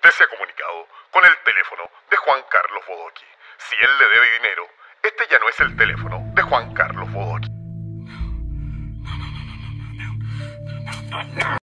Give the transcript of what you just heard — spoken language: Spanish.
Usted se ha comunicado con el teléfono de Juan Carlos Bodoque. Si él le debe dinero, este ya no es el teléfono de Juan Carlos Bodoque.